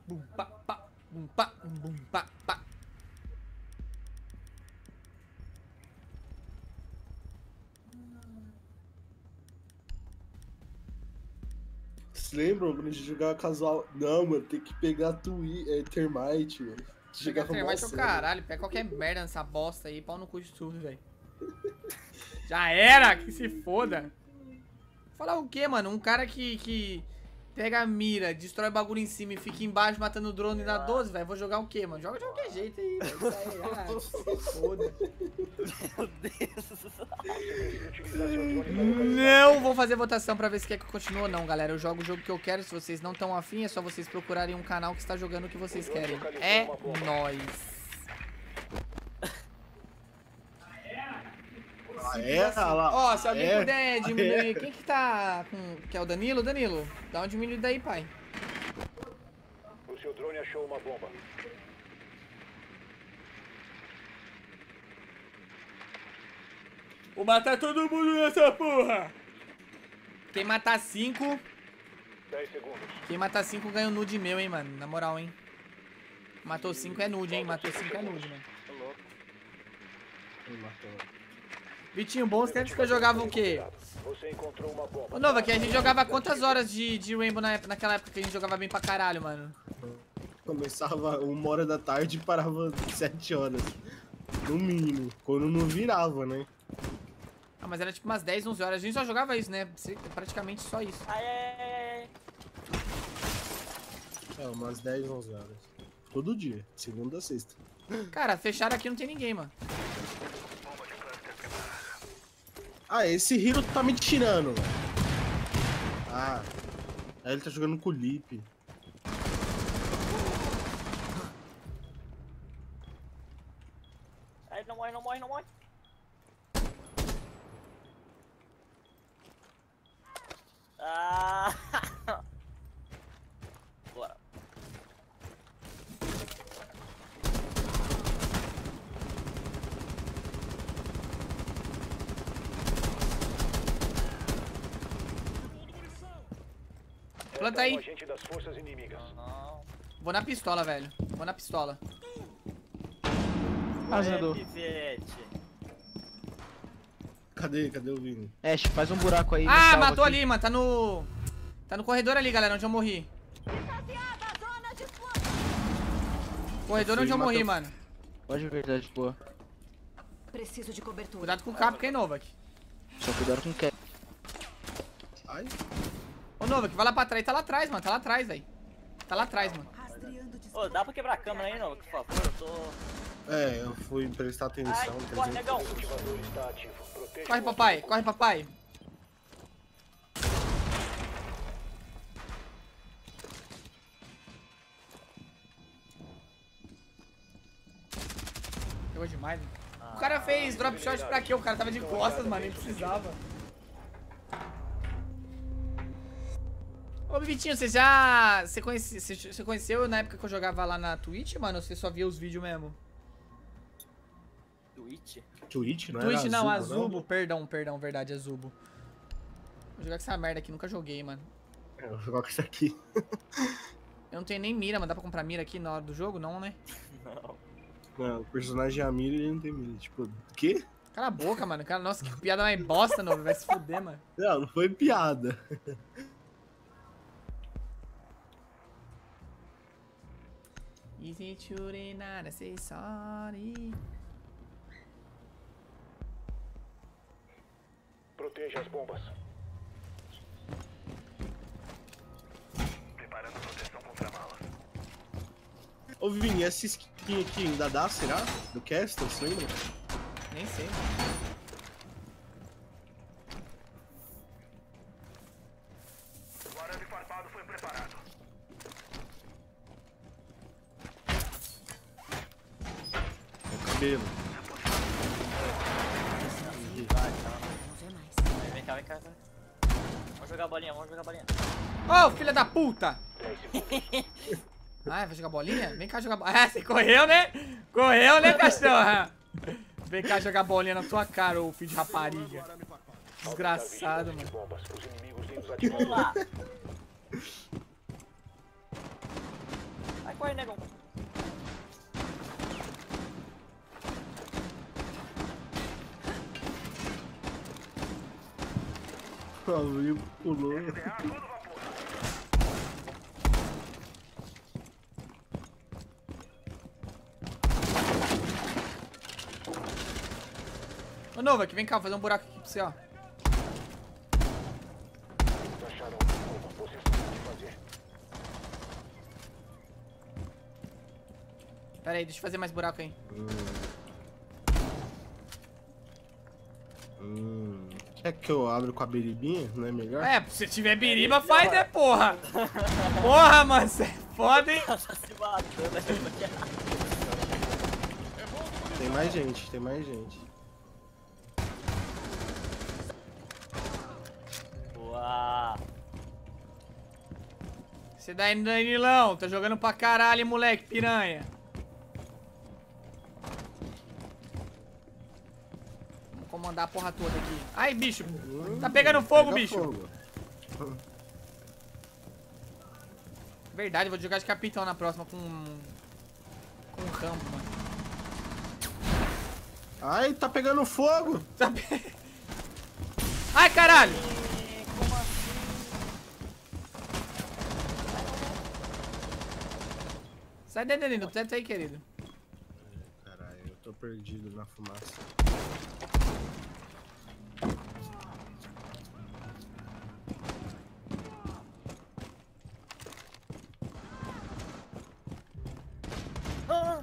Bum, pá, pá, bum, pá, bum, pá, pá. Vocês lembram quando a gente jogava casual? Não, mano, tem que pegar Termite, mano. Pegar Jogava mó termite é o sério. caralho. Pega qualquer merda nessa bosta aí. Pau no cu de tudo, velho. Já era, que se foda. Falar o quê, mano? Um cara que pega a mira, destrói bagulho em cima e fica embaixo matando o drone na 12, velho. Vou jogar o quê, mano? Joga de qualquer jeito aí, velho. Isso aí, que se foda. Meu Deus. Não vou fazer votação pra ver se quer que eu continue ou não, galera. Eu jogo o jogo que eu quero. Se vocês não estão afim, é só vocês procurarem um canal que está jogando o que vocês querem. É nóis. Ó, se alguém puder diminuir... Quem que tá com... Que é o Danilo? Danilo, dá uma diminuída aí, pai. O seu drone achou uma bomba. Vou matar todo mundo nessa porra. Quem matar 5... 10 segundos. Quem matar 5 ganha um nude meu, hein, mano. Na moral, hein. Matou 5 é nude, hein. Matou 5 é nude, mano. Tô louco. Vitinho, bons tempos que eu jogava o quê? Você encontrou uma bomba. Ô, Nova, que a gente jogava quantas horas de Rainbow naquela época que a gente jogava bem pra caralho, mano? Começava 1h da tarde e parava 7 horas. No mínimo. Quando não virava, né? Ah, mas era tipo umas 10, 11 horas. A gente só jogava isso, né? Praticamente só isso. Ai, ai, ai, ai. É, umas 10, 11 horas. Todo dia. Segunda a sexta. Cara, fecharam aqui não tem ninguém, mano. Ah, esse Hiro tá me tirando, velho. Ah. Aí ele tá jogando com o Lip. Ai, não morre, não morre, não morre. Ah! Bora. Planta aí. Um agente das forças inimigas. Não. Vou na pistola, velho. Vou na pistola. Azador. Pivete. Cadê o Vini? Ash, faz um buraco aí. me Ah, salva matou aqui. ali, mano. Tá no... Tá no corredor ali, galera, onde eu morri. Corredor onde eu morri, mano. Pode ver, tá de boa. Preciso de cobertura. Cuidado com o cabo, que é Novak. Só cuidado com o que. Ai. Ô, Novak, vai lá pra trás. Tá lá atrás, mano. Tá lá atrás, velho. Tá lá atrás, mano. Ô, dá pra quebrar a câmera aí, não? Por favor, eu tô... É, eu fui prestar Ai, atenção. corre, negão. O ativador está ativo. Proteja Corre, o papai. Corre, papai. Pegou demais, mano. O cara fez drop shot pra quê? O cara tava de costas, mano. Nem precisava. Ô, Vitinho, você conheceu na época que eu jogava lá na Twitch, mano? Ou você só via os vídeos mesmo? Twitch? Twitch, não Twitch era não, Azubo, Azubo. Perdão, verdade, Azubo. Vou jogar com essa merda aqui, nunca joguei, mano. É, eu vou jogar com isso aqui. Eu não tenho nem mira, mano. Dá pra comprar mira aqui na hora do jogo? Não, né? Não. Não, o personagem é a mira e ele não tem mira. Tipo, o quê? Cala a boca, mano. Cara, nossa, que piada mais bosta, novo. Vai se fuder, mano. Não foi piada. Easy to nada, say sorry. Proteja as bombas. Preparando proteção contra balas. Ô, Vini, essa skin aqui ainda dá, será? Do Castle, você lembra? Nem sei, mano. O arame farpado foi preparado. É o cabelo. Vem cá, vem cá. Vamos jogar a bolinha, vamos jogar a bolinha. Ô, filha da puta! Ah, vai jogar bolinha? Vem cá jogar bolinha. Ah, você correu, né? Correu, né, cachorra? Vem cá jogar bolinha na tua cara, ô filho de rapariga. Desgraçado, mano. Bombas. Os inimigos têm Vamos lá. Abriu, pulou. Ô, Nova, aqui, vem cá, vou fazer um buraco aqui pra você, ó. Acharam uma bomba. Vocês têm o que fazer. Pera aí, deixa eu fazer mais buraco aí. Quer que eu abra com a biribinha? Não é melhor? É, se tiver biriba, faz, né, porra? Porra, mano, você é foda, hein? Tá se matando aí. Tem mais gente, tem mais gente. Uau. Você daí, Danilão, tá jogando pra caralho, moleque, piranha. Vamos comandar a porra toda aqui. Ai, bicho, tá pegando fogo, Pega bicho. fogo. Verdade, vou jogar de capitão na próxima com um Rambo, mano. Ai, tá pegando fogo! Tá Ai, caralho! Como assim? Sai daí, Danilo, senta aí, querido. Caralho, eu tô perdido na fumaça. Ah!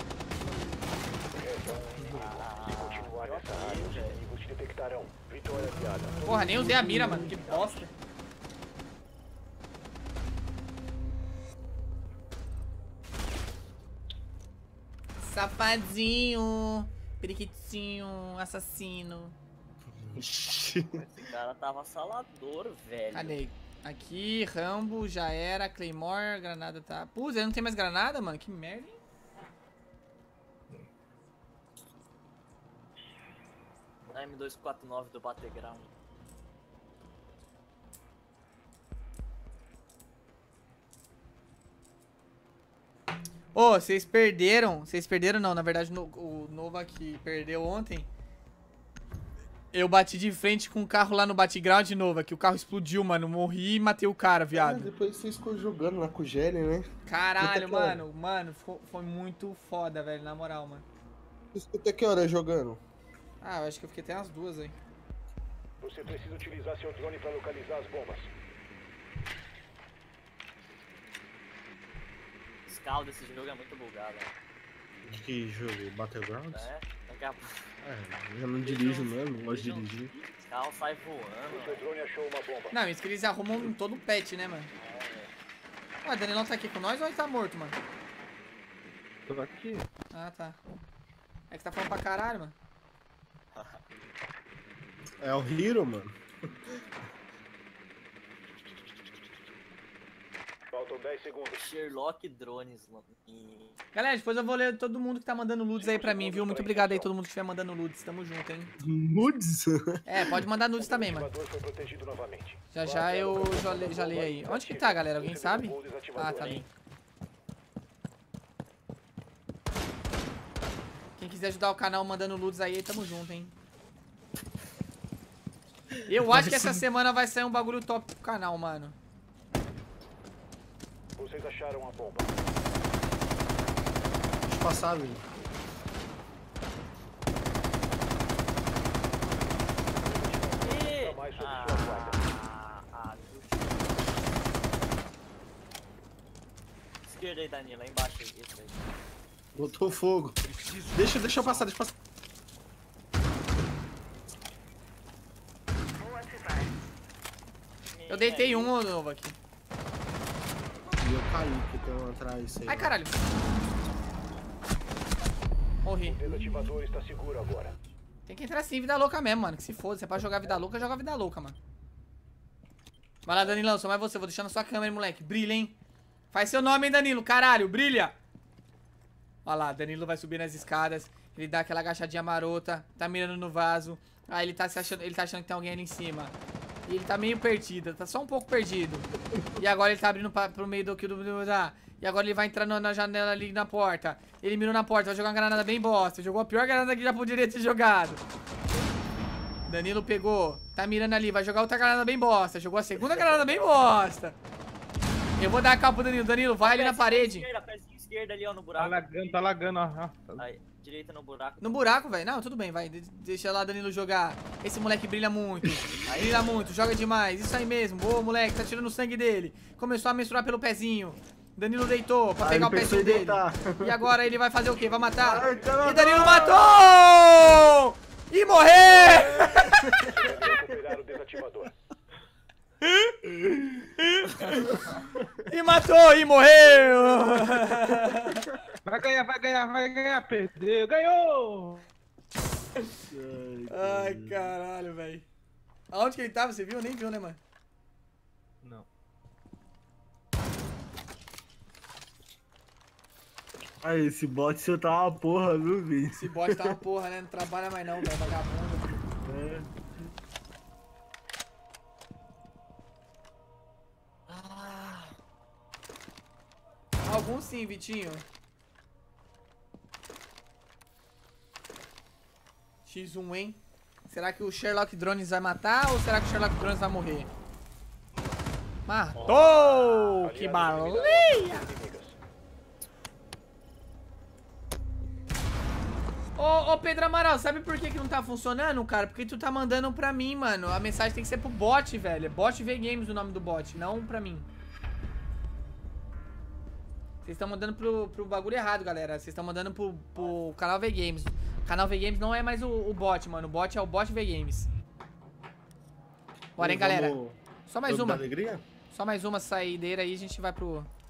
Se continuar nessa área, os inimigos te detectarão. Vitória aliada. Porra, nem usei a mira, mano, que bosta. Safadinho, periquitinho, assassino. Esse cara tava assalador, velho. Cadê? Aqui, Rambo, já era, Claymore, granada tá... Putz, ele não tem mais granada, mano? Que merda, hein? Na M249 do Battleground. Ô, vocês perderam não, na verdade o Nova aqui perdeu ontem. Eu bati de frente com o carro lá no Battleground de novo, que o carro explodiu, mano, morri e matei o cara, viado. Depois vocês ficam jogando na Cugele, né? Caralho, Puta que mano, foi muito foda, velho, na moral, mano. Escuta que hora jogando? Ah, eu acho que eu fiquei até umas 2 aí. Você precisa utilizar seu drone para localizar as bombas. O escalo desse jogo é muito bugado, né? Que jogo? Battlegrounds? É, daqui a pouco Eu não dirijo mesmo, não gosto de dirigir. o escalo sai voando, O seu drone achou uma bomba. Não, isso que eles arrumam em todo o patch, né, mano? Ué, Danilão tá aqui com nós ou ele tá morto, mano? Tô aqui. Ah, tá. É que você tá falando pra caralho, mano. É o Hero, mano. Faltam 10 segundos. Sherlock Drones, mano. E... Galera, depois eu vou ler todo mundo que tá mandando nudes aí pra mim, viu? Muito obrigado aí todo mundo que estiver mandando nudes. Tamo junto, hein? Nudes? É, pode mandar nudes também, O mano. ativador foi protegido novamente. Já já eu já leio aí. Onde que tá, galera? Alguém sabe? Ah, tá ali. Quem quiser ajudar o canal mandando nudes aí, tamo junto, hein? Eu acho que essa semana vai sair um bagulho top pro canal, mano. Vocês acharam a bomba. Deixa eu passar, velho. Mais sobre sua guarda. Esquerda aí, Danilo, lá embaixo aí. Isso aí. Botou fogo. Deixa eu passar, deixa eu passar. Eu deitei um novo aqui. E eu caí, porque tem um atrás aí. Ai, caralho. Morri. O desativador está seguro agora. Tem que entrar assim, vida louca mesmo, mano. Que se foda, se é pra jogar vida louca, joga vida louca, mano. Vai lá, Danilão, só mais você. Vou deixar na sua câmera, moleque. Brilha, hein? Faz seu nome, hein, Danilo. Caralho, brilha. Olha lá, Danilo vai subir nas escadas. Ele dá aquela agachadinha marota. Tá mirando no vaso. Aí ele tá achando que tem alguém ali em cima. E ele tá meio perdido, tá só um pouco perdido. E agora ele tá abrindo pro meio do... E agora ele vai entrar na janela ali na porta. Ele mirou na porta, vai jogar uma granada bem bosta. Jogou a pior granada que já poderia ter jogado. Danilo pegou. Tá mirando ali. Vai jogar outra granada bem bosta. Jogou a segunda granada bem bosta. Eu vou dar a capa pro Danilo. Danilo, vai ali na parede. Pezinho esquerdo ali, ó, no Tá buraco. lagando, ó. Aí, direita no buraco. No buraco, velho. Não, tudo bem, vai. Deixa lá Danilo jogar. Esse moleque brilha muito. Brilha muito, joga demais. Isso aí mesmo. Boa, moleque. Tá tirando o sangue dele. Começou a menstruar pelo pezinho. Danilo deitou pra pegar o pezinho dele. E agora ele vai fazer o quê? Vai matar? E Danilo matou! E morreu! Recuperar o desativador. E matou! E morreu! Vai ganhar, perdeu, ganhou! Ai, caralho, velho. Aonde que ele tava? Você viu? Nem viu, né, mano? Não. Aí, esse bot seu tá uma porra, viu, Vini? Esse bot tá uma porra, né? Não trabalha mais não, velho. Vagabundo. Alguns sim, Vitinho. X1, hein? Será que o Sherlock Drones vai matar ou será que o Sherlock Drones vai morrer? Matou! Que balinha! Ô, Pedro Amaral, sabe por que não tá funcionando, cara? Porque tu tá mandando pra mim, mano. A mensagem tem que ser pro bot, velho. Bot V Games o nome do bot, não pra mim. Vocês estão mandando pro bagulho errado, galera. Vocês estão mandando pro canal V Games. O canal V Games não é mais o bot, mano. O bot é o bot V Games. Bora, hein, galera. Só mais uma. Só mais uma saideira aí, a gente vai pro